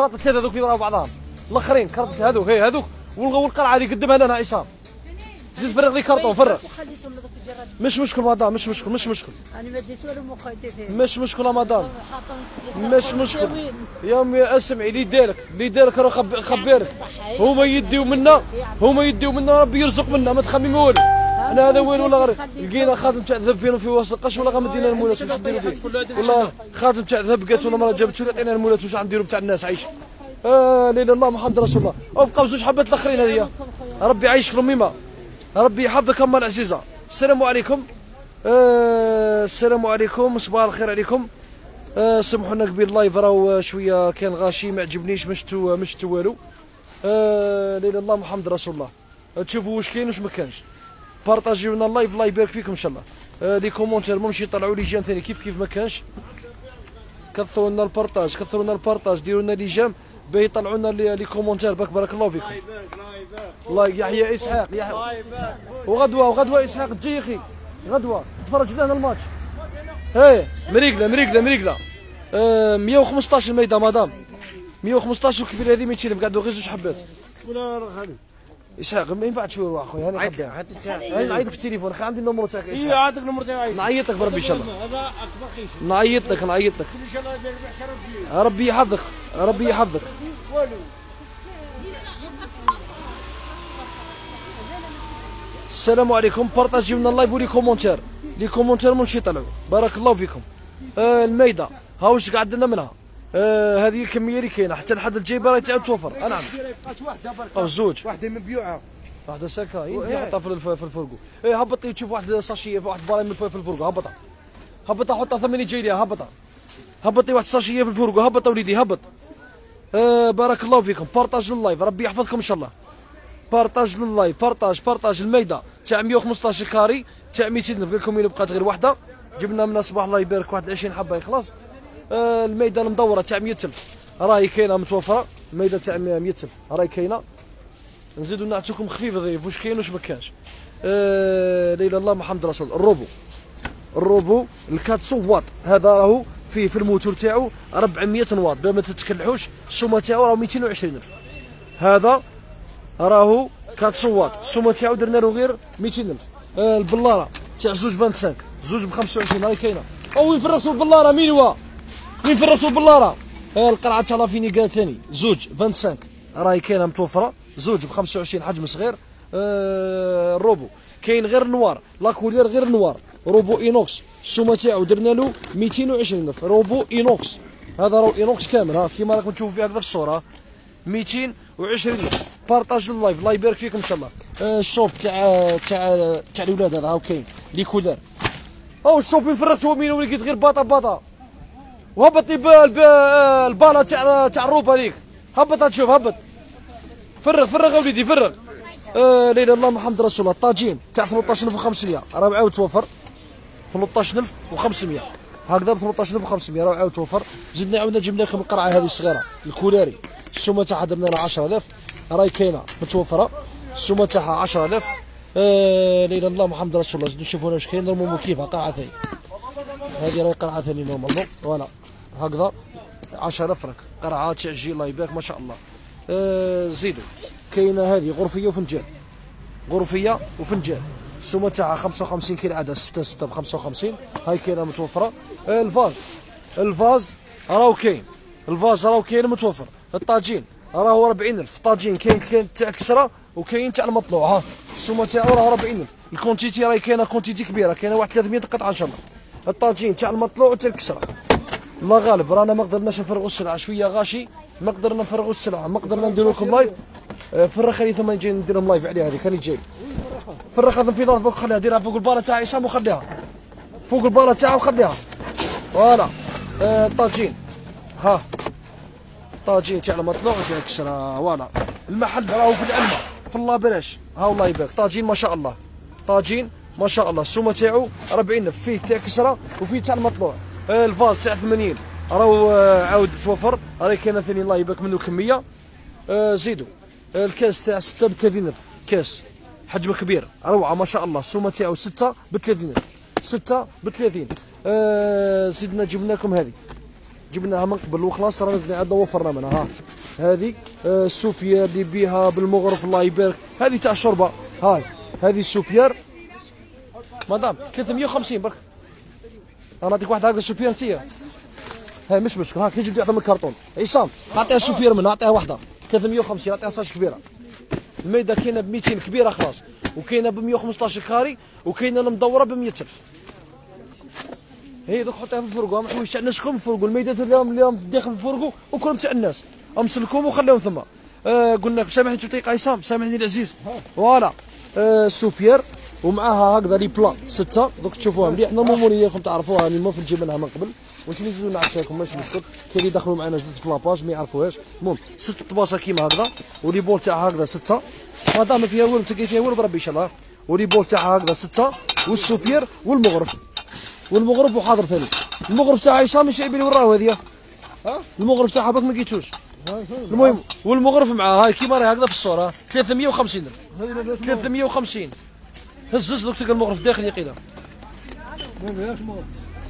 كرات ثلاثه هذوك يضربوا بعضهم الاخرين كرات هذوك هي هذوك والقرعه هذه قدمها لنا عصام زيد فرغ لي كرتون فرغ مش مشكل مدام مش مشكل انا ما ديت والو مخيتي فيه مش مشكل مدام مش مشكل يا امي اسمعي اللي دارك راه خبرك هما يديو منا ربي يرزق منا ما تخممي والو انا هذا وين ولا غير لقينا خاتم تاع ذهب فين في وسط القش ولا غندينا المولات واش نديرو فيه والله خاتم تاع ذهب قالت ولا مرة جابت شو عطينا المولات واش غنديرو تاع الناس عايش لا اله الا الله محمد رسول الله وبقاو زوج حبات الاخرين هذيا ربي يعيشك ميمه ربي يحفظك أمه العزيزة. السلام عليكم السلام عليكم صباح الخير عليكم. سمحوا لنا قبيل اللايف راهو شويه كان غاشي ما عجبنيش ما شفتو والو. لا اله الا الله محمد رسول الله. تشوفوا واش كاين واش ما كانش. بارطاجيو لنا اللايف الله يبارك فيكم ان شاء الله. لي كومونتير ممشي يطلعوا لي جيم ثاني كيف ما كانش. كثروا لنا البارطاج ديروا لنا لي جيم باش يطلعوا لنا لي كومونتير بارك الله فيكم. الله يحيى اسحاق يحيى وغدوه اسحاق تجي اخي غدوه تفرج لنا الماتش. ايه مريقله 115 الميدان مدام 115 الكبيره هذه 200 قعدوا غير زوج حبات ولا خالي اسحاق ما ينفعش شويه اخويا انا خدام نعيطك في التليفون اخي عندي النمر تاعك اسحاق. اي عندك النمر تاعي نعيط لك بربي ان شاء الله. هذا اكبر خيش نعيط لك ان شاء الله يدير بحشره ربي يحفظك السلام عليكم. بارطاجيو لنا اللايف ولي كومونتير ماشي يطلعوا بارك الله فيكم. الميده ها واش قعد لنا منها. هذه الكميه اللي كاينه حتى الحد الجاي باغي تعاود توفر. نعم بقات واحده برك زوج واحده مبيوعه واحده ساكا يدي حطها في الفرقو. هبطي تشوف واحد ساشيه في واحد بالاي في الفرقو هبطها حطها ثمانية جاي ليها هبطي واحد ساشيه في الفرقو هبط وليدي هبط. بارك الله فيكم. بارطاج اللايف ربي يحفظكم ان شاء الله. بارطاج لللايف بارطاج الميده تاع 115 كاري تاع 200 قال لكم وين بقات غير واحده جبنا منها صباح الله يبارك واحد 20 حبه يخلص. الميده المدوره تاع 100,000 راهي كاينه متوفره. الميده تاع 100,000 راهي كاينه. نزيدو نعطيكم خفيف ضيف واش كاين واش ما كانش. لا اله الا الله محمد رسول. الروبو ال400 واط هذا راهو فيه في الموتور تاعو 400 واط باش ما تتكلحوش. السومه تاعو راهو 220,000 هذا راهو 400 واط السومه تاعو درنا له غير 200,000. البلاره تاع زوج 25 زوج ب 25 راهي كاينه. وين فرغتوا البلاره وين فرغتوا البلاره. القرعه تاع لافيني قال ثاني زوج 25 راهي كاينه متوفره زوج ب 25 حجم صغير. الروبو كاين غير نوار لاكولير غير نوار روبو اينوكس السومه تاعو درنا له 220,000 روبو اينوكس. هذا راهو اينوكس كامل ها كيما راكم تشوفوا في هذا الصوره 220,000. بارطاج اللايف الله يبارك فيكم ان شاء الله. الشوب تاع الاولاد هذا هاو كاين لي كولار. الشوب وين فرغتو مين وين لقيت غير باطا وهبط لي الباله تاع الروب هذيك هبط تشوف هبط فرغ وليدي فرغ. لا اله الا الله محمد رسول الله. الطاجين تاع 13,500 راه عاود توفر 13,500 هكذا ب 13,500 راه عاود توفر. زدنا عاودنا جبنا لكم القرعه هذه الصغيره الكولاري السومه تاعها درنا لها 10,000 راهي كاينه متوفره السومه تاعها 10,000. لا اله الا الله محمد رسول الله. زدوا شوفوا واش كاين نورمالمون كيفها قرعه ثاني هذه راهي قرعه ثاني نورمالمون فوالا هكذا 10,000 فرنك قرعه تاع جي الله يبارك ما شاء الله. زيدوا كاينه هذه غرفيه وفنجان السومه تاعها 55 كيلو عدد 6 ب 55 هاي كاينه متوفره. الفاز راهو كاين متوفر. الطاجين راهو 40,000 طاجين كاين تاع كسره وكاين تاع المطلوع ها السومه تاعو راهو 40,000. الكونتيتي راهي كاينه كونتيتي كبيره كاينه واحد 300 قطعه ان شاء الله. الطاجين تاع المطلوع وتاع الكسره الله غالب رانا ما قدرناش نفرغوا السلعه شويه غاشي ما قدرنا نفرغوا السلعه ما قدرنا نديروا لكم لايف. فرغ خلي ثم نجي ندير لهم لايف عليها هذيك راني جاي. فرغ هذا في ظرف خليها ديرها فوق الباله تاع عصام وخليها فوق الباله تاعو وخليها فوالا. الطاجين ها طاجين تاع المطلوع وتاع الكسره فوالا. المحل راهو في العلمه في الله بلاش ها الله يبارك. طاجين ما شاء الله السومه تاعو 40,000 فيه تاع كسره وفيه تاع المطلوع. الفاز تاع 80 راهو عاود توفر راهي كاينه ثاني الله يبارك منه كميه. زيدوا الكاس تاع 6 ب 30,000 كاس حجم كبير روعه ما شاء الله السومه تاعو 6 ب 30,000 6 ب 30. زدنا جبنا لكم هذه جبناها من قبل وخلاص راه نزلنا عندنا وفرنا منها. ها هذه السوبيار اللي بيها بالمغرف الله يبارك، هذه تاع الشوربه. هاي هذه السوبيار مدام 350 برك. انا نعطيك واحد هكذا سوبيار نسيه. هاي مش مشكل، هاك نجي نعطيها من الكرتون. عصام نعطيها سوبيار منها، نعطيها واحده 350، نعطيها صاج كبيره. الميده كاينه ب 200 كبيره خلاص، وكاينه ب 115 كاري، وكاينه المدوره ب 100 ألف. هي دوك حطيها في الفرقو، هم حوايج تاع الناس كلهم في الفرقو، الميدات اللي راهم داخل الفرقو وكلهم تاع الناس، امسلكوهم وخليهم ثم. قلنا سامحني توثيق عصام، سامحني العزيز. فوالا السوبير ومعاها هكذا لي بلا 6 دوك تشوفوها مليح. نورمالمون اياكم تعرفوها اللي في جبناها من قبل، واش نزيدو نعرفها لكم ماشي مشكل. كاين اللي دخلوا معنا جدد في لاباج ما يعرفوهاش. المهم 6 طباسه كيما هكذا، ولي بول تاعها هكذا 6. ما دام فيها والو تلقاي فيها والو بربي ان شاء الله. ولي بول تاعها هكذا 6، والسوبير والمغرف. والمغرف وحاضر ثاني. المغرف تاع عصام ايش يبي لي وراو هذه؟ المغرف تاعها باك ما لقيتوش. المهم والمغرف معاه هاي كيما راهي هكذا في الصوره 350 درهم. 350 هز دوك تلقى المغرف داخل يقينا. ما فيهاش مغرف.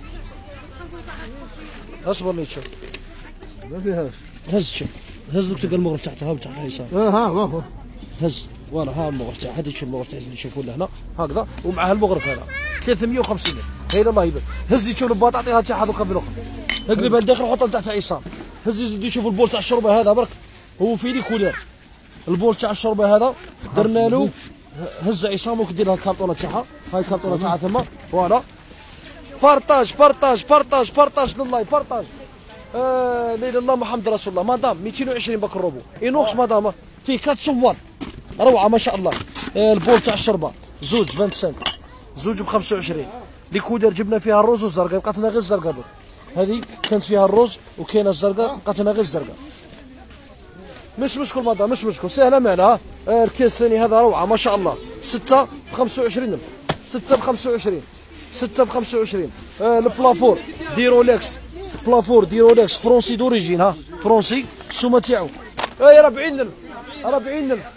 اصبر لي تشوف. ما فيهاش. هز شوف، هز دوك تلقى المغرف تحتها تحت عصام. ها هز فوالا ها المغرف تاعها. هذه تشوف المغرف تاعها اللي تشوفوا هنا هكذا، ومعها المغرف هذا 350 درهم. هاي الله يبارك. هز تشوف الباط تعطيها تاعها دوكا في الاخر، اقلبها لداخل وحطها تحت عصام. هز يزيد يشوف البول تاع الشوربه هذا برك، هو في لي كولير. البول تاع الشوربه هذا درنا له. هز عصام وكدير لها الكارطونه تاعها، هاي الكارطونه تاعها ثم. فوالا بارطاج بارطاج بارطاج بارطاج لله بارطاج. لا اله الا الله محمد رسول الله. مدام 220 باك الروبو اينوكس مدام، فيه 400 واط روعه ما شاء الله. البول تاع الشوربه زوج 25، زوج ب 25. لي كودر جبنا فيها الروز والزرقاء، بقات لنا غير الزرقاء دوك. هذه كانت فيها الروز وكاينه الزرقاء، بقات لنا غير الزرقاء. مش مشكل مدام مش مشكل، سهله معنا. الكيس الثاني هذا روعه ما شاء الله 6 ب 25 ألف. 6 ب 25، 6 ب 25. البلافور دي رولكس، بلافور دي رولكس فرونسي دوريجين. ها فرونسي السومه تاعو 40 ألف. 40 ألف.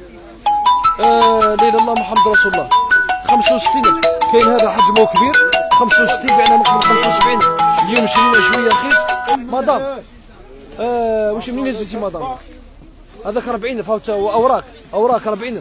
لا اله الا الله محمد رسول الله. 65 ألف. كاين هذا حجمه كبير 65، بعنا من قبل 75 ألف. اليوم شرينا شويه رخيص. مدام واش منين زدتي مدام؟ هذاك 40 ألف. هاو اوراق 40 ألف.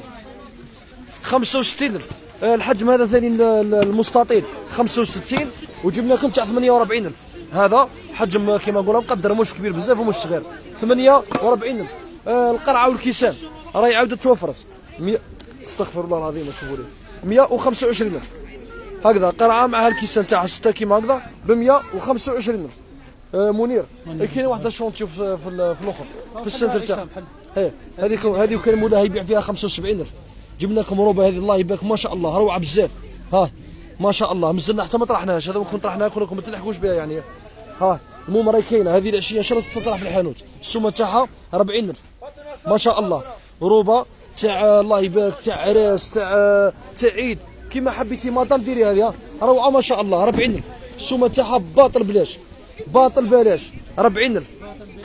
65 ألف. الحجم هذا ثاني المستطيل 65، وجبنا لكم تاع 48 ألف. هذا حجم كيما نقولوا مقدر، مش كبير بزاف ومش صغير. 48 ألف. القرعه والكيسان راهي عاودت توفرت. استغفر الله العظيم شوفوا لي 125 ألف. هكذا قرعه معها الكيسان تاعها 6 كيما هكذا ب 125 ألف. منير كاين واحد الشونتيو في الاخر في السنتر تاعها. هذه كان مولاها يبيع فيها 75 ألف. جبنا لكم روبه هذه الله يبارك ما شاء الله روعه بزاف. ها ما شاء الله مازلنا حتى ما طرحناهاش، هذا ممكن طرحناها كلكم ما تلحقوش بها يعني. ها المهم راهي كاينه هذه العشيه ان شاء الله تطرح في الحانوت. السومه تاعها 40 ألف ما شاء الله. روبه تاع الله يبارك تاع عراس تاع عيد كيما حبيتي مدام ديريها لي. روعه ما شاء الله 40 ألف. السومه تاعها باطل بلاش، باطل بلاش 40 ألف.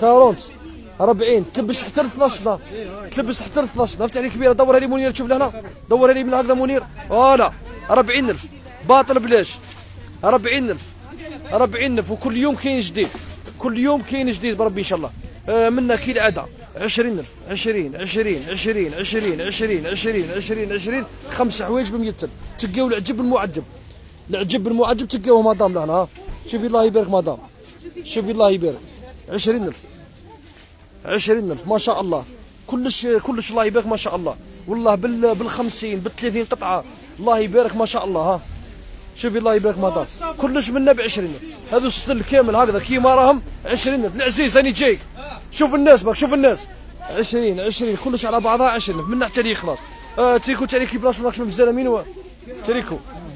40 تلبس حتى ل 12، تلبس حتى ل 12. عرفت علي كبيره. دورها لي منير تشوف لهنا، دورها لي من هكذا منير. فوالا 40 ألف باطل بلاش 40 ألف. 40 ألف. وكل يوم كاين جديد، كل يوم كاين جديد بربي ان شاء الله. منا كالعاده 20 ألف. 20 20 20 20 20 20 20 20 5 حوايج ب 100 ألف. تلقاو العجب المعجب، العجب المعجب تلقاوه مدام لهنا. ها شوفي الله يبارك مدام، شوفي الله يبارك 20 ألف. 20 ألف ما شاء الله. كلش الله يبارك ما شاء الله. والله بال 50 بال 30 قطعه الله يبارك ما شاء الله. ها شوفي الله يبارك مدام كلش منا ب 20 ألف. هذو السل كامل هكذا كيما راهم 20 ألف. العزيز راني جايك، شوف الناس باك شوف الناس 20 كلش على بعضها 20 ألف. منا حتى لي خلاص. تريكو تاع كي بلاصه ناقص من الزلمين و تريكو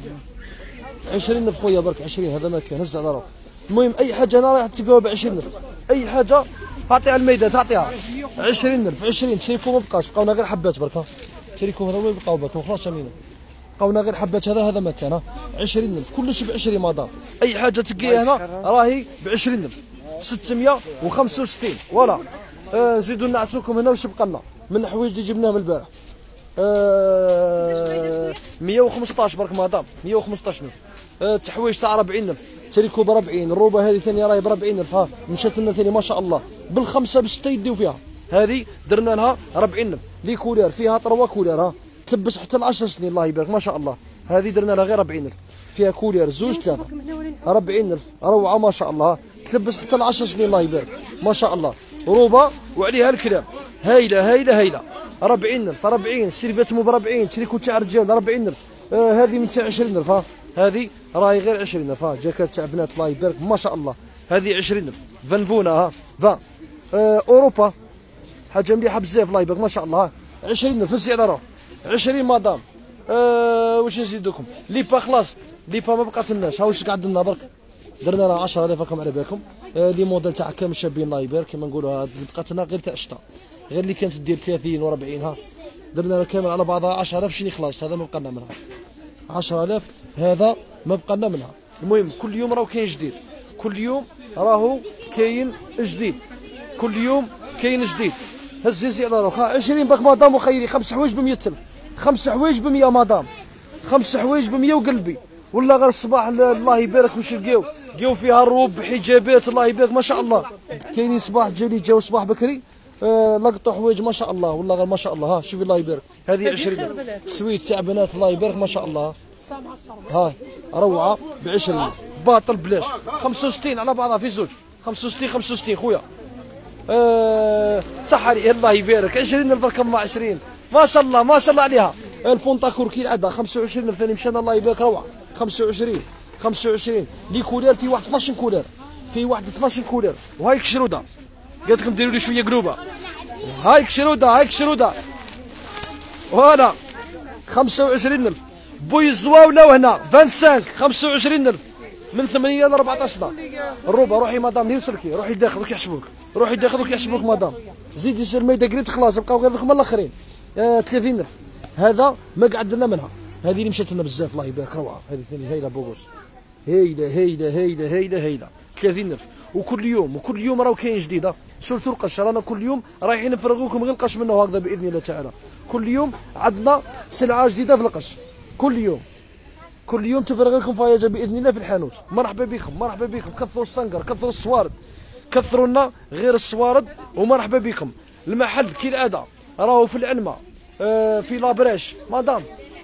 20 ألف خويا برك 20. هذا ما كان هز على روحك. المهم اي حاجه انا راح تلقاوها ب 20 ألف. اي حاجه تعطيها الميدان تعطيها 20 ألف. 20 تريكو ما بقاش، بقاونا غير حبات برك. تريكو هذا ما يبقاو باكم خلاص امينه، بقاونا غير حبات. هذا ما كان 20 ألف كلش ب 20 مدام. اي حاجه تلقايها هنا راهي ب 20 ألف. 665 فوالا. زيدوا نعطوكم هنا واش بقى لنا من حوايج اللي جبناها من البارح. 115 برك مدام 115,000. التحويج تاع 40,000. تريكو ب 40. الروبه هذه ثاني راهي ب 40,000. ها مشات لنا ثاني ما شاء الله بالخمسه بالسته يديو فيها. هذه درنا لها 40,000 لي كولير فيها 3 كولير. ها تلبس حتى ل 10 سنين الله يبارك ما شاء الله. هذه درنا لها غير 40,000 فيها كولير زوج ثلاثه 40,000 روعه ما شاء الله. تلبس حتى ل 10 سنين الله يبارك ما شاء الله. روبه وعليها الكلام هايله هايله هايله 40,000 40 سيرفيت مو ب 40 تريكو تاع رجال 40,000. هذه من تاع 20,000. ها هذه راهي غير 20,000. ها جاكيت تاع بنات الله يبارك ما شاء الله هذه 20,000 فانفونا. ها 20 اوروبا حاجه مليحه بزاف الله يبارك ما شاء الله. 20,000 فزي على روح 20 مدام. واش نزيدوكم ليبا خلاص ليبا ما بقات لناش. ها واش قعد لنا برك درنا لها 10,000 راكم على بالكم. لي موديل تاع كامل شابين الله يبارك كيما نقولوا بقات لنا غير تاع الشتا غير اللي كانت دير 30 و40. ها درنا لها كامل على بعضها 10,000 شني خلاص هذا ما بقى لنا منها 10,000 هذا ما بقى لنا منها. المهم كل يوم راهو كاين جديد كل يوم راهو كاين جديد كل يوم كاين جديد. هزي على روحك. 20 باك مدام وخيري 5 حوايج ب 100,000 5 حوايج ب 100 مدام 5 حوايج ب 100 وقلبي ولا غير الصباح الله يبارك واش لقاو فيها الروب بحجابات الله يبارك ما شاء الله. كاينين صباح جالي جاو صباح بكري لقطوا حوايج ما شاء الله ولا غير ما شاء الله. ها شوفي الله يبارك هذه 20 سويت تاع بنات الله يبارك ما شاء الله. ها روعه ب 20 باطل بلاش 65 على بعضها في زوج 65 خويا. صح عليه الله يبارك 20 البركه مع 20 ما شاء الله ما شاء الله عليها. البونطاكور كي عندها 25 ثاني مشان الله يبارك روعه 25 لي كولير في واحد 12 كولير في واحد 12 كولير. وهايك شروده قالت لكم ديروا لي شويه قلوبه. هايك شروده فوالا 25,000 بوي الزواوله وهنا 25 من 8 ل 14 سنه. الروبه روحي مدام لي وصلكي روحي داخل دوك يحسبوك مدام. زيدي سير الميدا قريب خلاص بقاو غير دوك الاخرين 30,000 هذا ما قعد لنا منها. هذه اللي مشات لنا بزاف الله يبارك روعه. هذه ثاني هايله بوغوس هايله 30,000 وكل يوم راهو كاين جديد. سورتو القش رانا كل يوم رايحين نفرغوكم غير القش منه هكذا باذن الله تعالى. كل يوم عندنا سلعه جديده في القش كل يوم تفرغ لكم فايجه باذن الله في الحانوت. مرحبا بكم كثروا السنقر كثروا الصوارد كثروا لنا غير الصوارد ومرحبا بكم. المحل كالعاده راهو في العلمه في لابراش مدام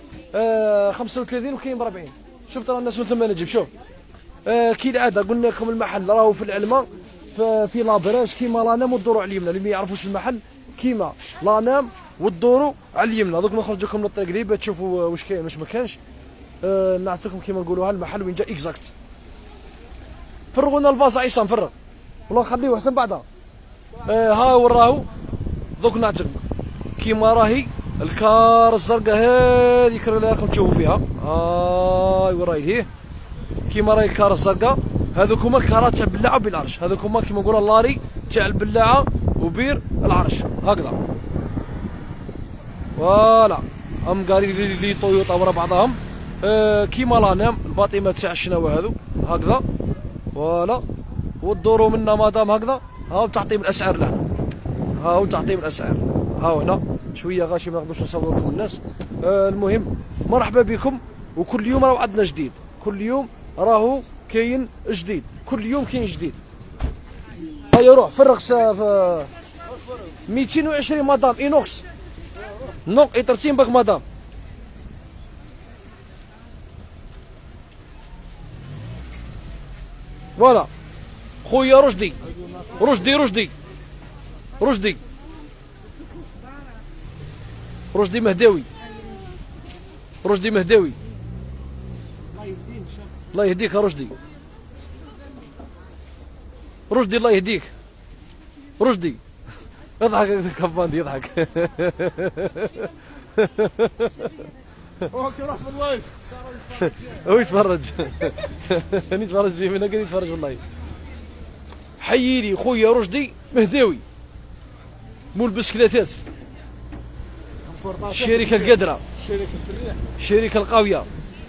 35 وكاين ب 40. شفت راه الناس ثم نجيب شوف كالعاده قلنا لكم المحل راهو في العلمه في لابراش كيما لانام والدورو على اليمنى. اللي ما يعرفوش المحل كيما لانام والدورو على اليمنى. دوك نخرج لكم للطريق قريبه تشوفوا واش كاين واش ما كانش. نعطيكم كيما نقولوها المحل وين جا اكزاكت. فرغوا لنا الفاز عيسى نفرغ والله خليوه حتى بعدها. ها وراهو دوك نعطيكم كيما راهي الكار الزرقاء هذيك اللي راكم تشوفوا فيها. هاي وراهي هي كيما راهي الكار الزرقاء. هذوك هما الكارات تاع البلاعه وبير العرش. هذوك هما كيما نقولوا اللاري تاع البلاعه وبير العرش هكذا. فوالا هم قاري لي طويوطا ورا بعضهم كيما لانام الباطيمه تاع الشناوه هذو هكذا. فوالا والدورو منا مدام هكذا. هاو تعطيهم الاسعار لهنا هاو تعطيهم الاسعار. هاو هنا شويه غاشي ما نقدروش نصور لكم الناس. المهم مرحبا بكم وكل يوم راهو عندنا جديد كل يوم راهو كاين جديد كل يوم كاين جديد. هيا روح فرغ 220 مدام اينوكس نوق اي باك مدام. فوالا خويا رشدي مهداوي الله يهديك يا رشدي الله يهديك رشدي. اضحك كفاندي يضحك. اوكي روح في اللايف هو يتفرج نتفرج من قاعد يتفرج في اللايف. حييلي خويا رشدي مهداوي مول البسكليتات الشركه القادره الشركه القاويه.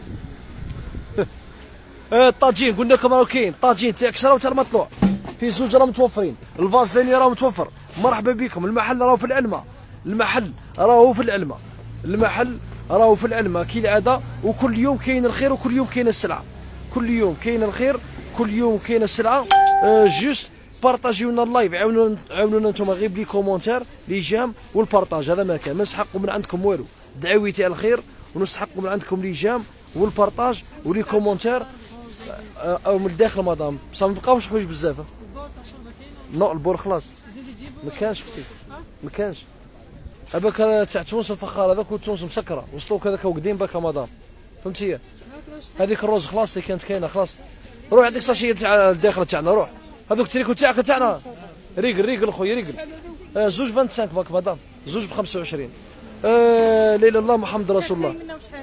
الطاجين قلنا لكم راه كاين طاجين تاع كسره وتاع المطلوع في زوج راه متوفرين. الفازليني راه متوفر. مرحبا بكم. المحل راهو في العلمه المحل راهو في العلمه كالعاده، وكل يوم كاين الخير وكل يوم كاين السلعه، كل يوم كاين الخير كل يوم كاين السلعه. جوست بارطاجيونا اللايف، عاونونا نتوما غير بلي كومونتير لي جام والبارطاج، هذا ما كان. ما نسحقوا من عندكم والو، دعويتي على الخير، ونستحقوا من عندكم لي جام والبارطاج ولي كومونتير. او من الداخل مدام بصح ما بقاوش حوايج بزاف. نو البور خلاص ما كانش اختي، ما كانش. هذاك تاع تونس الفخار هذاك تونس مسكره وصلوك هذاك وقديم باكا مدام، فهمتي؟ هذيك الروز خلاص اللي كانت كاينه خلاص. روح عندك ساشيه تاع الداخل تاعنا، روح هذوك التريكو تاعك تاعنا. ريقل خويا ريقل. زوج 25 باك مدام، زوج ب 25. لا اله الا الله محمد رسول الله.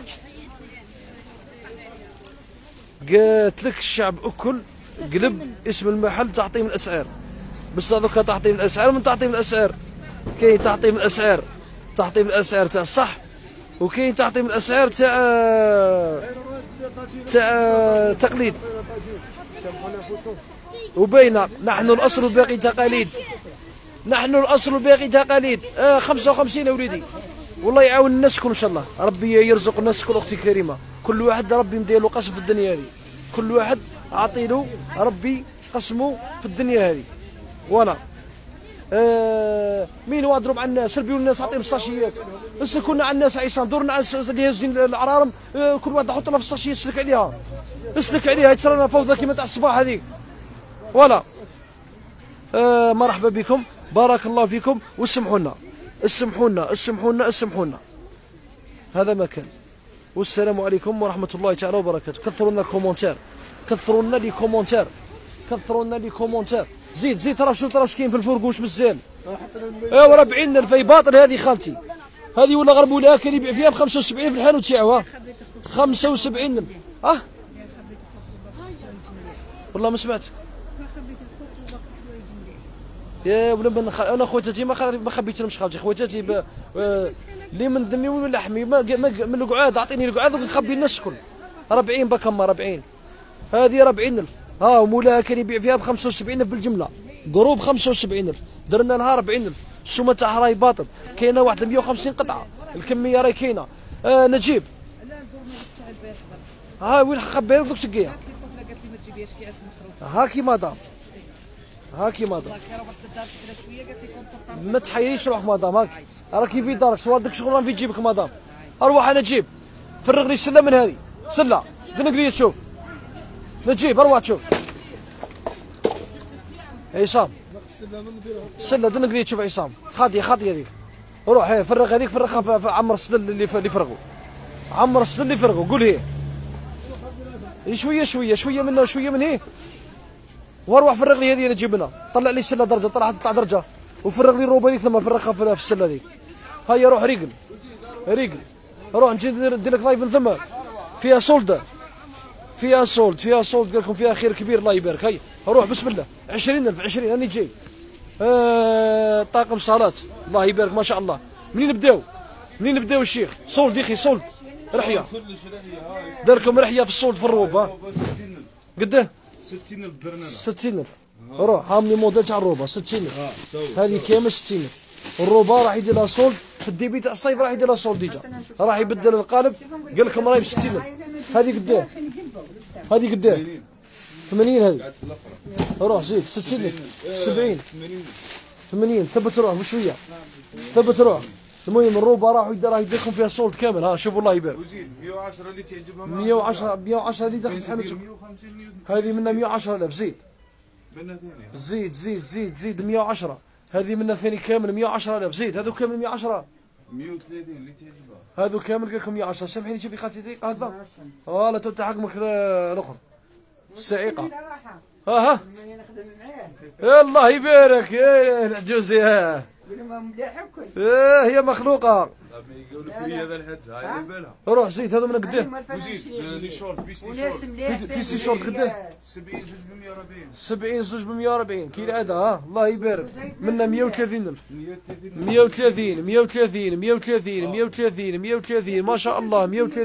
قالت لك الشعب اكل قلب اسم المحل تعطيهم الاسعار، بس هذوك تعطيهم الاسعار من تعطيهم الاسعار. كاين تعطيهم الاسعار، تعطيهم الاسعار تاع الصح، وكاين تعطيهم الاسعار تاع تقليد. وبينا نحن الاصل وباقي تقاليد، نحن الاصل وباقي تقاليد. 55 يا وليدي، والله يعاون الناس الكل ان شاء الله، ربي يرزق الناس الكل. اختي الكريمه كل واحد ربي مدير له قسم في الدنيا هذه، كل واحد اعطي له ربي قسمه في الدنيا هذه. وانا مين واضرب مع الناس، ربيو الناس عطيهم الساشيات، اسلكوا لنا على الناس عيسان، دورنا على اللي هازين العرارم، كل واحد حط لنا في الساشيه يسلك عليها، اسلك عليها يتصير لنا فوضى كيما تاع الصباح هذيك. ولا مرحبا بكم، بارك الله فيكم، واسمحوا لنا اسمحوا لنا هذا ما كان. والسلام عليكم ورحمه الله تعالى وبركاته. كثروا لنا الكومونتير، كثروا لنا لي كومونتير، كثروا لنا لي كومونتير. زيد ترى شوف ترى واش كاين في الفرق واش مزال. ايوا 40,000 في باطل هذه خالتي، هذه ولا غرب ولا كان يبيع فيها ب 75 في الحانوت تاعو. 75,000 والله ما سمعت. يا ولا انا خواتاتي ما خبيت لهمش خاوتي، خواتاتي اللي من دمي ومن لحمي من القعاد، اعطيني القعاد ونخبي الناس الكل. 40 بكم 40، هذه 40,000. ومولاها كان يبيع فيها ب 75,000 بالجمله، قروب 75,000، درنا لها 40,000. السومه تاعها راهي باطل، كاينه واحد 150 قطعه، الكميه راهي كاينه. نجيب وين خبيها دوك تقيها. هاكي مدام، هاكي مدام، ما تحييش روح مدام، هاكي راكي في دارك، سوالدك شغل راه في جيبك مدام. اروح انا جيب، فرغ لي السله من هذه، سله دنق لي تشوف، نجيب اروح تشوف. عصام السله دنق لي تشوف عصام، خاطيه هذيك، روح فرغ هذيك، فرغها في عمر السله اللي فرغوا، عمر السله اللي فرغوا، قول شويه منها وشويه من هي، واروح فرغ لي هذه انا نجيب منها، طلع لي السله درجه، تطلع درجه، وفرغ لي الروبه هذيك ثم فرغها في السله هذيك. هيا روح ريقل روح نجي ندير لك لايف من ثم، فيها سولد، فيها سولد قال لكم فيها خير كبير الله يبارك. هيا روح بسم الله. 20,000 20 راني جاي. طاقم صالات الله يبارك ما شاء الله. منين نبداو الشيخ؟ سولد يا اخي، سولد رحيه، دار لكم رحيه في السولد في الروب. قداه 60,000 درنا 60,000. روح هامني موديل تاع الروبه 60,000، هذه كامل 60,000. الروبه راح يدير لها سولد في الديبي تاع الصيف، راح يدير لها سولد ديجا، راح يبدل القالب. قال لكم راهي ب 60,000. هذه قداه 80 هذه. روح زيد 60,000 70 80. ثبت روح بشويه، ثبت روح. المهم الروبه راح يدير لكم فيها سولد كامل. شوفوا الله يبارك. وزيد 110 اللي تعجبها، 110 اللي دخلت في حانوتكم، هذه منها 110,000. زيد منها ثانيه، زيد 110، هذه منها ثاني كامل 110,000. زيد هذو كامل 110، 130 اللي تعجبها، هذو كامل قال لكم 110. سامحيني شوفي خالتي هكذا، فوالا تو حقك الاخر السعيقه. ها الله يبارك يا العجوزي. هي مخلوقه. يقول لك هذا الحج هاي بالها. روح زيد هذا من قداه. وزيد لي شورت بيستي شورت قداه 70 زوج ب 140، 70 زوج ب 140 كالعاده. الله يبارك. منا 130,000 130 ما شاء الله.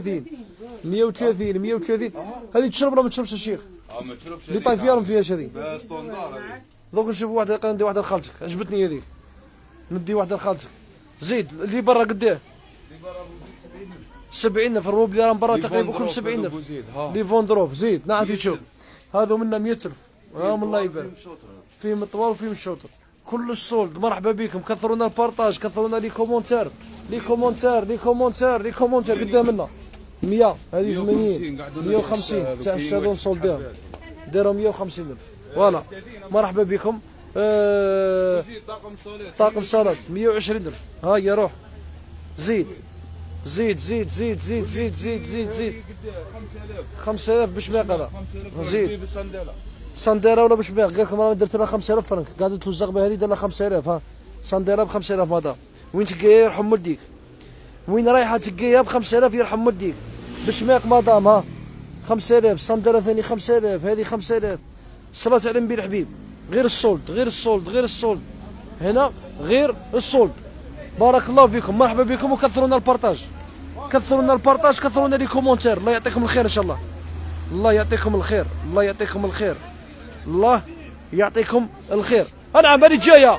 130 هذه تشرب ولا ما تشربش الشيخ؟ ما تشربش اللي طايف فيها ما فيهاش هذه. ستوندار هذه. دوك نشوفوا واحده، ندي واحده لخالتك، عجبتني هذيك، ندي واحده لخالتك. زيد اللي برا قداه. اللي برا 70,000 الروب اللي راه برا تقريبا كلهم 70,000. لي فوندروف زيد نعم تشوف هذو منا 100,000 من الله يبارك فيهم الطوال وفيهم الشوطر كلش سولد. مرحبا بكم كثرونا البارطاج كثرونا لي كومونتير لي كومونتير لي كومونتير لي كومونتير قدامنا 100 هذه 80 150 تاع الشادون سولديهم داروا 150,000 فوالا. مرحبا بكم طاقم صالات 120,000 ها يا روح زيد زيد زيد زيد زيد زيد زيد زيد زيد 5,000 بشماق هذا زيد صنديره ولا بشماق قال لكم راه درت لها 5,000 فرنك قاعد توزق بها هذه دار لها 5,000 ها صنديره ب 5,000 مدام وين تلقايها يرحم ولديك وين رايحه تلقايها ب 5,000 يرحم ولديك بشماق مدام ها 5,000 صنديره ثاني 5,000 هذه 5,000 صلاة على النبي الحبيب غير السولد غير السولد غير السولد هنا غير السولد. بارك الله فيكم مرحبا بكم وكثرونا البارطاج كثرونا البارطاج كثرونا لي كومونتير. الله يعطيكم الخير ان شاء الله الله يعطيكم الخير الله يعطيكم الخير الله يعطيكم الخير. نعم هذه جايه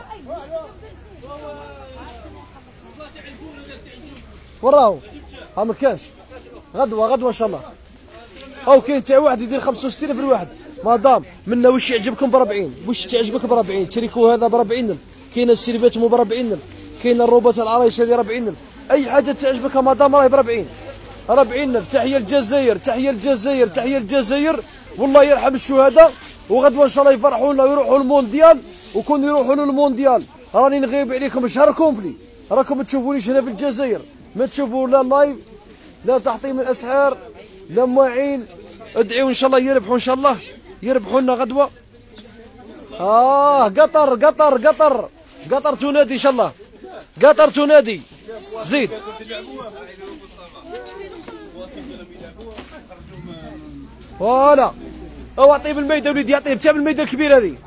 وراهو ها ما كانش غدوه ان شاء الله. او كاين تاع واحد يدير 65,000 الواحد مدام منا واش يعجبكم ب 40 واش تعجبك ب 40 تريكو هذا ب 40,000 كاين السيرفات مو ب 40,000 كاين الروبات العرايش هذه 40,000 اي حاجه تعجبك مدام راهي ب 40,000. تحيه الجزائر تحيه الجزائر تحيه الجزائر والله يرحم الشهداء وغدوه ان شاء الله يفرحونا ويروحوا المونديال وكون يروحوا للمونديال راني نغيب عليكم شهر كومبلي راكم ما تشوفونيش هنا في الجزائر ما تشوفوا لا لايف لا تحطيم الاسعار لا مواعين. ادعيوا ان شاء الله يربحوا ان شاء الله يربحوا لنا غدوه. قطر قطر قطر قطر تنادي ان شاء الله قطر تنادي زيد فوالا. او اعطيه بالميده وليدي اعطيه تاع بالميده الكبيره هذه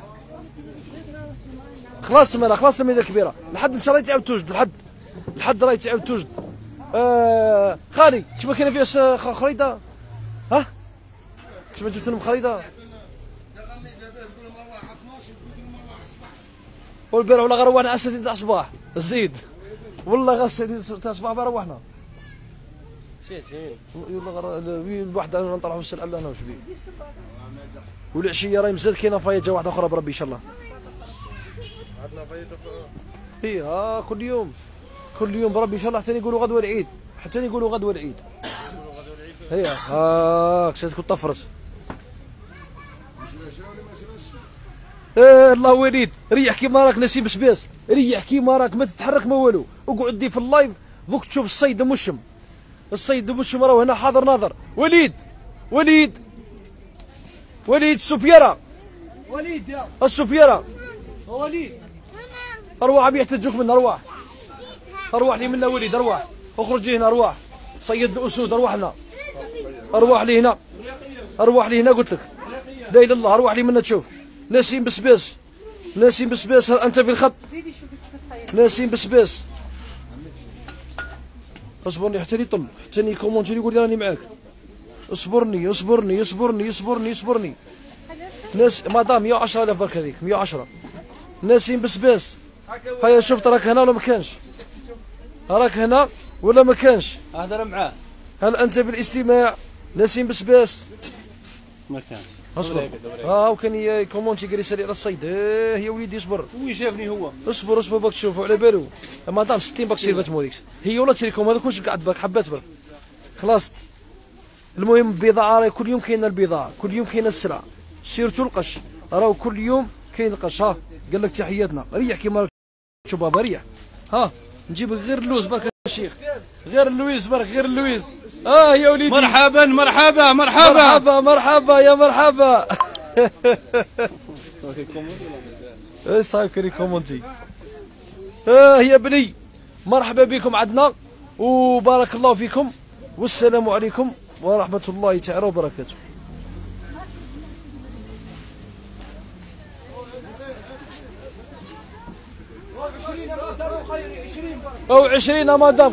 خلاص مالا خلاص الميده الكبيره لحد ان شاء الله تعاود توجد لحد راهي تعاود توجد. خالي كيما كاين فيها خريطه ها كيما جبت لهم خريطه والبارح والله غير روحنا على 6 تاع الصباح زيد والله غير 6 تاع الصباح روحنا والله غير الواحد نطلعوا السلعه لنا واش بيه والعشيه راهي مازال كاينه فايجه واحده اخرى بربي ان شاء الله. عندنا فايجه اي كل يوم بربي ان شاء الله حتى يقولوا غدوه العيد حتى يقولوا غدوه العيد هي هاك تكون طفرت. الله وليد ريح كيما راك نسيم بسباس ريح كيما راك ما تتحرك ما والو اقعد دي في اللايف دوك تشوف الصيد مشم الصيد مشم راهو هنا حاضر ناظر. وليد السفيره وليد يا السفيره وليد ارواح عم يحتجوك منها ارواح لي منا وليد ارواح اخرج هنا ارواح صيد الاسود ارواح لي هنا قلت لك لا اله الا الله ارواح لي منا تشوف. نسيم بسباس انت في الخط نسيم بسباس اصبرني حتى يطل حتى يكومونتي يقول لي راني معاك اصبرني ناس مدام 110,000 برك هذيك 110 نسيم بسباس هيا شفت راك هنا ولا ما كانش راك هنا ولا ما كانش اهدر معاه هل انت بالاستماع نسيم بسباس ما كانش اصبر وكان يكومونتي قال يسالي على الصيد يا وليدي اصبر وين شافني هو اصبر باك تشوفوا على بالو مدام 60 باك سيرفات موريكس هي ولا تريكم هذا كلش قاعد برك حبات برك خلاص. المهم البضاعه راهي كل يوم كاينه البضاعه كل يوم كاينه السلعه سيرتو القش راهو كل يوم كاين القش. ها قال لك تحياتنا ريح كيما شوف بابا ريح ها نجيب غير اللوز برك الشيخ غير اللويز برك غير اللويز يا وليدي مرحبا يا مرحبا ايش صايب كري كومونتي يا بني مرحبا بكم عندنا وبارك الله فيكم والسلام عليكم ورحمه الله تعالى وبركاته. او 20 مدام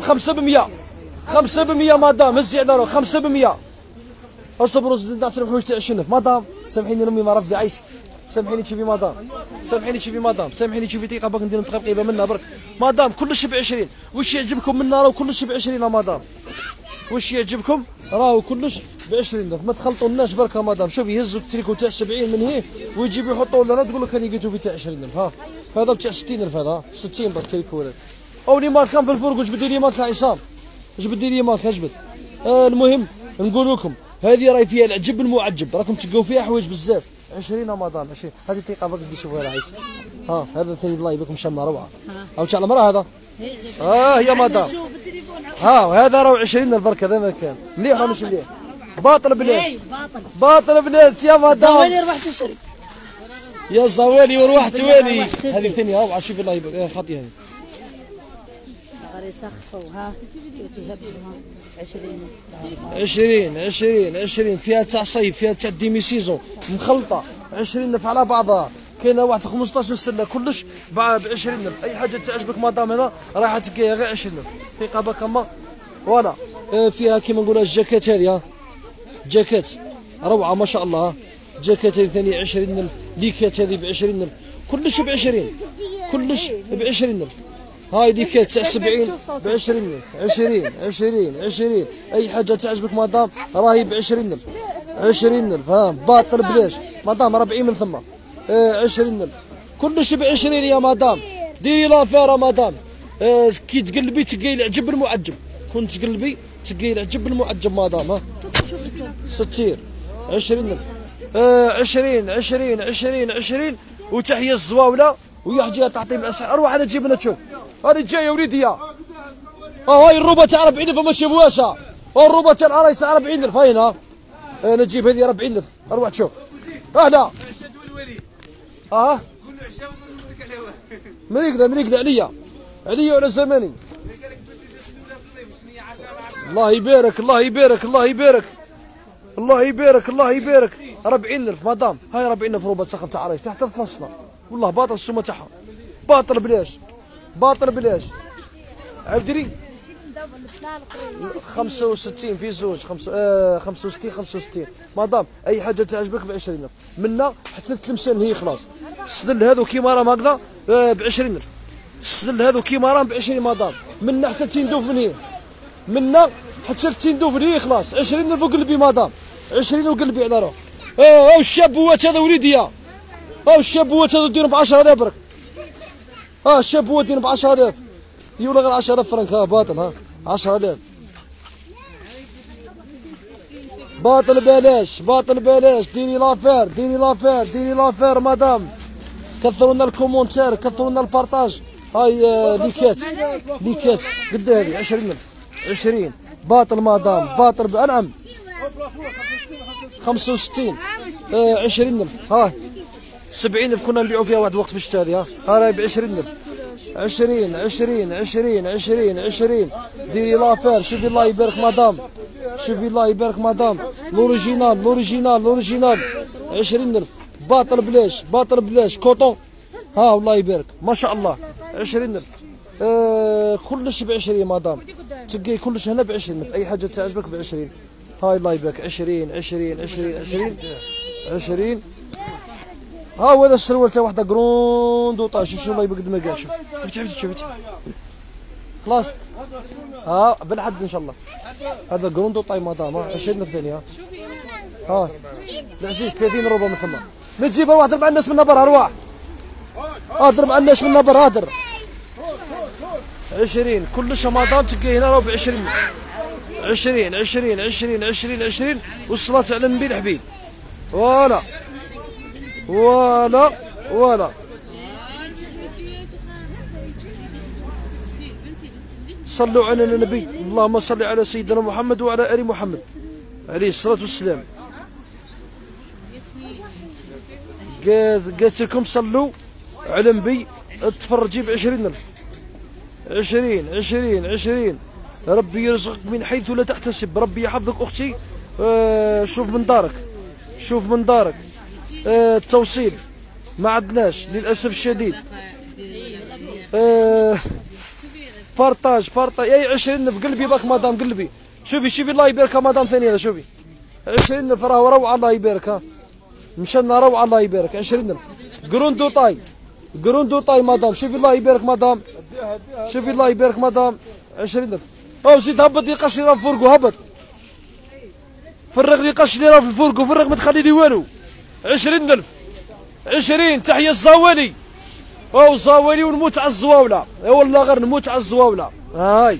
5% مدام هزي على روحك 5%. اصبروا زدنا نعطي لهم حوايج تاع 20,000 مدام سامحيني امي ما رفدي عايشك سامحيني شوفي مدام، سامحيني شوفي مدام، سامحيني شوفي دقيقه باغي ندير تقريبا منها برك. مدام كلش ب 20، واش يعجبكم منا راهو كلش ب 20 مدام، واش يعجبكم راهو كلش ب 20 ما تخلطوا برك يا مدام. شوفي يهزوا التريكو تاع 70 من هيه ويجيبوا يحطوا لنا تقول لك راني لقيتو في تاع 20,000. ها هذا بتاع 60,000 هذا 60 برك التريكو هذا. او لي مارك كان في الفرق واش بدي لي مارك عصام، واش بدي لي مارك اجبد. المهم نقول لكم هذه راهي فيها العجب المعجب، راكم تلقاو فيها حوايج بزاف. 20 مدام 20 هذه دقيقه باغي تشوفوها راه عيسى. ها هذا ثاني الله يبارك شمه روعه. او تاع المراه هذا يا مدام. ها هذا راه 20 البرك هذا ما كان مليح ولا مش مليح؟ باطل بلاش، باطل بلاش يا مدام. زوالي روح تشري يا زوالي وروح توالي. هذه ثانيه روعه شوفي الله يبارك خاطي هذه. غير يسخفوا ها يتهبوا 20 فيها تاع صيف فيها تاع ديمي سيزون مخلطه 20,000 على بعضها. كاينه واحد 15 سله كلش ب 20,000. اي حاجه تعجبك مدام هنا راح تلقاها غير 20,000 دقيقه باك ما فوالا. فيها كيما نقولها الجاكيت هذه، جاكيت روعه ما شاء الله. جاكيت هذه ثاني 20,000، ليكات هذه ب 20,000 كلش ب 20، كلش ب 20,000. هاي ليكات تاع 70 ب 20,000. 20 اي حاجه تعجبك مدام راهي ب 20,000. 20,000 ها باطل بلاش مدام 40 من ثم. 20,000 كلش ب 20 يا مدام. ديري لافير مدام. كي تقلبي تلقاي العجب المعجب، كون تقلبي تلقاي العجب المعجب مدام. ها 60 20,000. 20 وتحيه الزواوله ويحجيها تعطي بالاسعار. اروح انا تجيب لنا تشوف هذه جايه يا وليدي. هاي الروبه تاع 40,000 ما تشوفوهاش. الروبه تاع العرايس تاع 40,000 هاينا. انا نجيب هذه 40,000 اروح تشوف. هنا مريقله عليا وعلى زماني. الله يبارك الله يبارك الله يبارك الله يبارك الله يبارك. 40,000 مدام. هاي 40,000 روبه تسخف تاع عرايس تحت الفصله والله باطل السومه تاعها باطل بلاش باطل بلاش. عاودي 65 في زوج 65 مدام. اي حاجه تعجبك ب 20,000 منا حتى التلمسان هي خلاص. السدل هذو كيما راهم هكذا ب 20,000. السدل هذو كيما راهم ب 20 مدام. منا حتى تندوف من هي، منا حتى تندوف من هي خلاص. 20,000 وقلبي مدام. 20 وقلبي على روح. هاو الشابوات هذا وليدي. هاو الشابوات هذا ديرهم ب 10,000 برك. ها الشابوات ديرهم ب 10,000 يولا غير 10,000 فرنك. ها باطل. ها 10,000 باطل بلاش باطل بلاش. ديري لافير ديري لافير ديري لافير مدام. كثروا لنا الكومونتير كثروا لنا البارطاج. هاي ليكات ليكات قد هذه 20,000. 20 باطل مدام باطل انعم. 65 20,000. ها 70,000 كنا نبيعوا فيها واحد الوقت في الشتاء هذه. ها راهي ب 20,000. 20 ديري لافير. شوفي الله يبارك مدام شوفي الله يبارك مدام. لوريجينال 20,000 باطل بلاش باطل بلاش كوطون. ها والله يبارك ما شاء الله 20,000. كلش ب 20 مدام. تلقاي كلش هنا ب 20,000. اي حاجه تعجبك ب 20. هاي الله يبارك 20. ها هو هذا السروال تاع واحده كروند وطاش. شوف الله يبارك ما كاع. شوف شفتي خلاص. ها بالحد ان شاء الله. هذا كروند وطاي مدام. 20,000 ثانيه. ها العزيز 30 روبه من ثم. نجيبها واحد ضرب على الناس من برا ارواح. اضرب على الناس من برا هادر. 20 كلش مدام تلقى هنا راهو ب 20. 20 والصلاة على النبي الحبيب. فوالا صلوا على النبي. اللهم صل على سيدنا محمد وعلى ال محمد عليه الصلاة والسلام. قلت لكم صلوا على النبي تفرجي ب 20,000. 20 ربي يرزقك من حيث لا تحتسب. ربي يحفظك اختي. شوف من دارك التوصيل ما عندناش للاسف الشديد. بارطاج اي 20,000 قلبي باك مدام قلبي. شوفي الله يبارك مدام ثانيه. شوفي 20,000 راهو روعه الله يبارك. ها مشينا روعه الله يبارك 20000. جروندو طاي جروندو طاي مدام شوفي الله يبارك مدام شوفي الله يبارك مدام 20000. او زيد هبط لي قش لي راه في الفرقو هبط فرغ لي قش لي راه في الفرقو فرغ ما تخلي لي والو 20000 20. تحيه الزوالي او الزوالي ونموت على الزواوله اي والله غير نموت على الزواوله هاي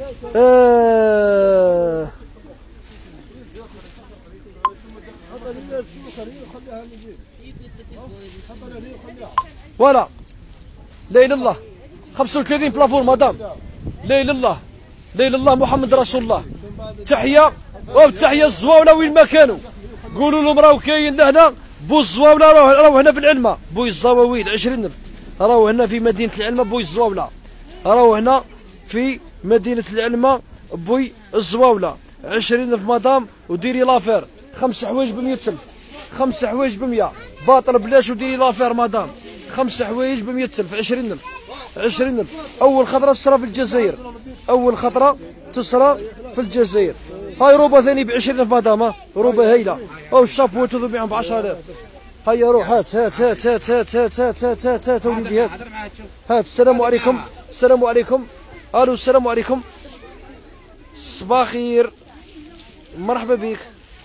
فوالا لا اله الا الله 35 بلافور مدام لا اله الا الله لا اله الا الله محمد رسول الله. تحيه وتحيه الزواوله وين ما كانوا قولوا لهم راهو كاين لهنا بو الزواوله راهو هنا في العلمه بوي الزواويل 20000 راهو هنا في مدينه العلمه بوي الزواوله راهو هنا في مدينه العلمه بوي الزواوله 20000 مدام وديري لافير 5 حوايج ب 100000 5 حوايج ب 100 باطل بلاش وديري لافير مدام 5 حوايج ب 100000 20000 20000. اول خطره تصرى في الجزائر اول خطره تصرى في الجزائر. هاي روبه ثاني ب 20000 مدام روبه هايله او الشابو تبيعهم ب 10000. هيا روح هات هات هات هات هات هات هات هات هات هات وليدي هات هات. السلام عليكم السلام عليكم الو السلام عليكم صباح خير مرحبا بك.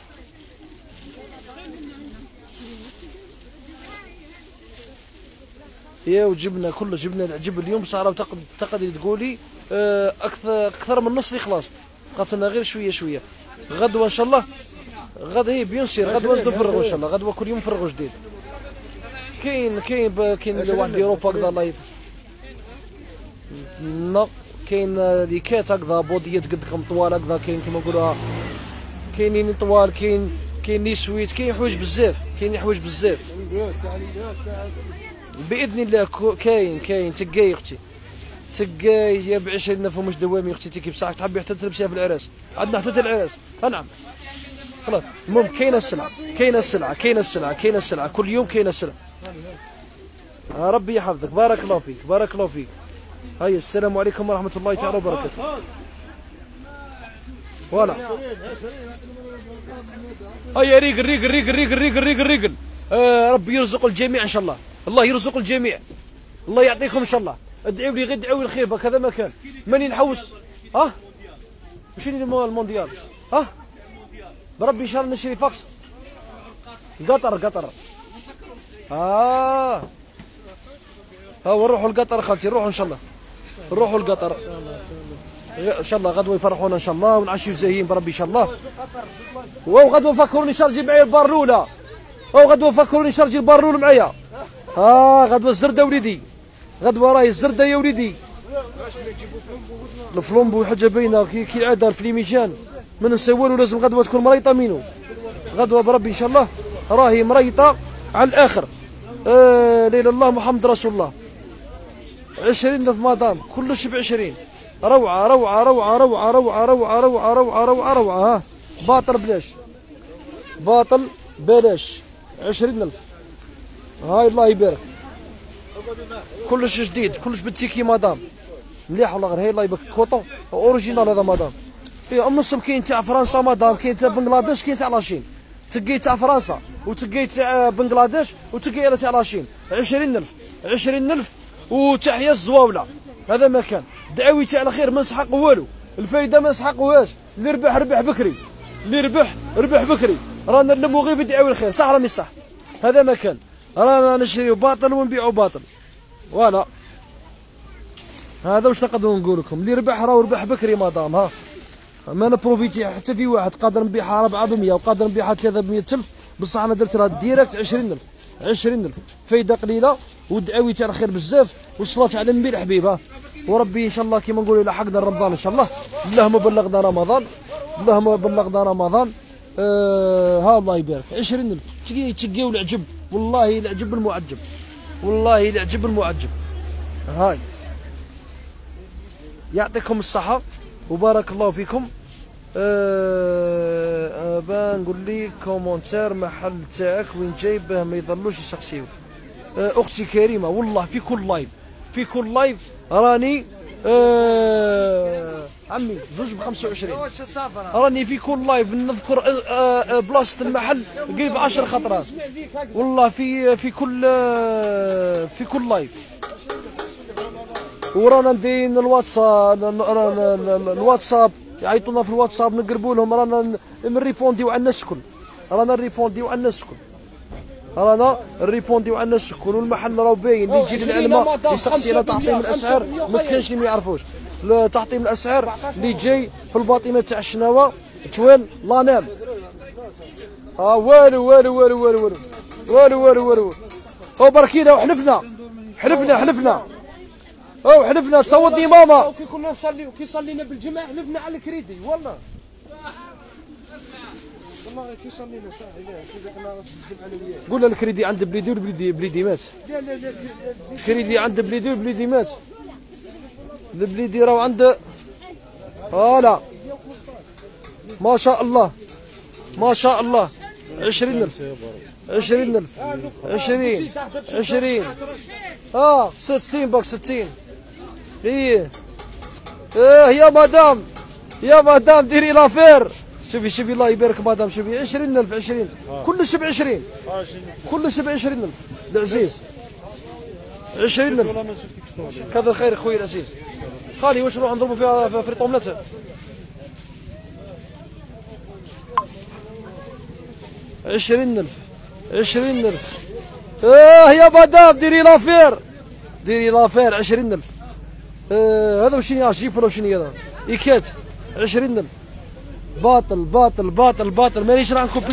يا وجبنا كله جبنا العجب اليوم صار تقدري تقولي اكثر من نص اللي خلصت بقات لنا غير شويه شويه. غدوه ان شاء الله غدا هي بيان سير غدوه نزيدو نفرغوا ان شاء الله غدوه كل يوم نفرغوا جديد. كاين واحد ليروبا هكذا لايف نو كاين ليكات هكذا بوديات قدكم طوال هكذا كاين كيما نقولوها كاينين طوال كاين لي سويت كاين حوايج بزاف كاين حوايج بزاف باذن الله. كاين تقاي اختي تقاي يا ب 20000 ومش دوامي اختي كيف ساعه تحبي حتى تلبسيها في العراس عندنا حتى العراس نعم خلاص. المهم كاينه السلعه كاينه السلعه كاينه السلعه كاينه السلعه كل يوم كاينه السلعه. ربي يحفظك بارك الله فيك بارك الله فيك. هيا السلام عليكم ورحمه الله تعالى وبركاته. فوالا هيا ريقل ريقل ريقل ريقل ريقل ريقل ريقل. ربي يرزق الجميع ان شاء الله الله يرزق الجميع الله يعطيكم ان شاء الله. ادعوا لي غير ادعوا لي الخير بهذا ما كان ماني نحوس وش المونديال بربي ان شاء الله نشري فاكس قطر ها نروحوا لقطر خالتي نروحوا ان شاء الله نروحوا لقطر ان شاء الله غدوه يفرحونا ان شاء الله ونعشيو زاهيين بربي ان شاء الله. وغدوه فكروني شارجي معايا البار الاولى غدوه فكروني شارجي البار الاولى معايا غدوه الزرده وليدي غدوه راهي الزرده يا وليدي. الفلومبو حاجه باينه كي العاده في ليميجان ما ننسى والو لازم غدوه تكون مريطه منو غدوه بربي ان شاء الله راهي مريطه على الاخر. لا اله الا الله محمد رسول الله. 20000 مدام كلش ب 20 روعه روعه روعه روعه روعه روعه روعه روعه روعه روعه باطل بلاش باطل بلاش 20000. هاي الله يبارك كلش جديد كلش بالتيكي مدام مليح والله غير هاي الله يبارك كوطون اوريجينال هذا مدام. النصب كاين تاع فرنسا مدام كاين تاع بنغلاديش كاين تاع لاشين تقي تاع فرنسا وتقي تاع بنغلاديش وتقي تاع لاشين 20000 وتحيه الزواوله هذا ما كان. دعوي تاع الخير ما نسحق والو الفايده ما نسحقوهاش اللي ربح ربح بكري اللي ربح ربح بكري رانا نلمو غير في دعوي الخير صح ولا مش صح. هذا ما كان رانا نشريو باطل ونبيعو باطل فوالا. هذا واش نقدروا نقول لكم اللي ربح راهو ربح بكري مدام ما نبروفيتي حتى في واحد قادر نبيعها 4 ب 100 وقادر نبيعها 3 ب 100000 بصح انا درت لها ديريكت 20000 فايده قليله والدعاوي تاع الخير بزاف والصلاه على النبي الحبيب وربي ان شاء الله كيما نقولوا الى حقنا رمضان ان شاء الله. اللهم بلغنا رمضان اللهم بلغنا رمضان. الله يبارك 20000 تقيو العجب والله العجب المعجب والله العجب المعجب. هاي يعطيكم الصحة وبارك الله فيكم. بنقول لي كومونتير محل تاعك وين جايبه ما يضلوش يسقسيو. اختي كريمه والله في كل لايف راني عمي زوج ب 25. راني في كل لايف نذكر بلاصه المحل قريب 10 خطرات والله في كل لايف. ورانا مدين الواتساب يعيطونا في الواتساب نقربوا لهم، رانا نريبونديو على الناس الكل، رانا نريبونديو على الناس الكل، والمحل راه باين. اللي يجي للعلمه يسقسي على تعطيم الاسعار ما كانش اللي ما يعرفوش تعطيم الاسعار اللي جاي في الباطمه تاع الشناوه توين لانام. والو والو والو والو والو والو والو وبركينا وحلفنا حلفنا تصوتني ماما. كي كنا نصليو كي صلينا بالجماعه حلفنا على الكريدي والله كي صلينا صاحي كي دخلنا الجمعه الاولى. قول الكريدي عند بليدي والبليدي مات. لا الكريدي عند بليدي والبليدي مات. البليدي راهو عند فوالا ما شاء الله 20,000 20 60 باك 60. ايه يا مدام ديري لافير. شوفي الله يبارك مدام. شوفي 20,000 20 كلش ب 20 20,000 العزيز 20,000. كثر خير خويا العزيز. خالي واش نروح نضربوا فيها في طوملته. 20,000 يا مدام ديري لافير 20,000. هذا وشنو جيب ولا شنو هذا إيكات 20,000. باطل مانيش راح نكوبي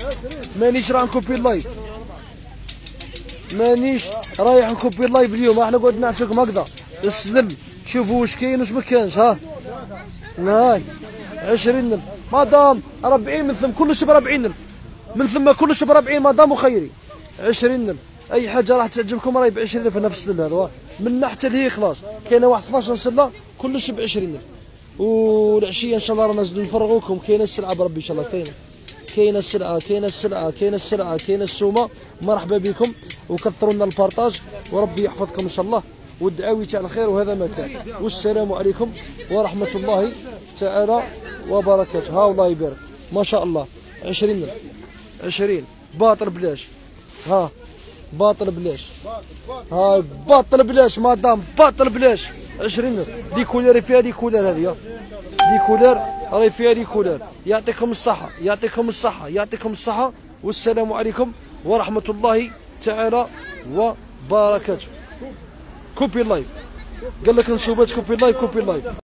اللايف اليوم. احنا قعدنا نعطيكم هكذا السلم شوفوا واش كاين واش ما كانش. ها هاي 20,000 مدام 40 من ثم كلش ب 40,000 من ثم كلش ب 40 مدام وخيري 20,000. اي حاجه راح تعجبكم راهي ب 20,000 نفس السلم هذا من حتى لهي خلاص. كاينه واحد 12 سله كلش ب 20,000. والعشيه ان شاء الله رانا نزيدو نفرغوكم. كاينه السلعه بربي ان شاء الله كاينه السلعه كاينه السومه. مرحبا بكم وكثروا لنا البارطاج وربي يحفظكم ان شاء الله والدعاوي تاع الخير. وهذا ما كان والسلام عليكم ورحمه الله تعالى وبركاته. ها الله يبارك ما شاء الله 20,000 باطل بلاش. ها باطل بلاش مدام باطل بلاش 20,000. دي كولير فيها دي كولير هذه دي كولير راهي فيها دي كولير. يعطيكم الصحة والسلام عليكم ورحمة الله تعالى وبركاته. كوبي اللايف قال لك نشوفات كوبي اللايف